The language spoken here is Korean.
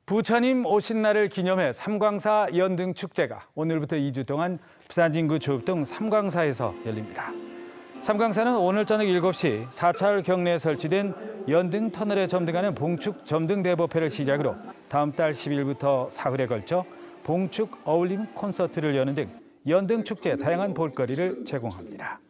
부처님 오신 날을 기념해 삼광사 연등축제가 오늘부터 2주 동안 부산 진구 조읍동 삼광사에서 열립니다. 삼광사는 오늘 저녁 7시 4차로 경내에 설치된 연등 터널에 점등하는 봉축 점등 대보패를 시작으로 다음 달 10일부터 사흘에 걸쳐 봉축 어울림 콘서트를 여는 등 연등 축제 다양한 볼거리를 제공합니다.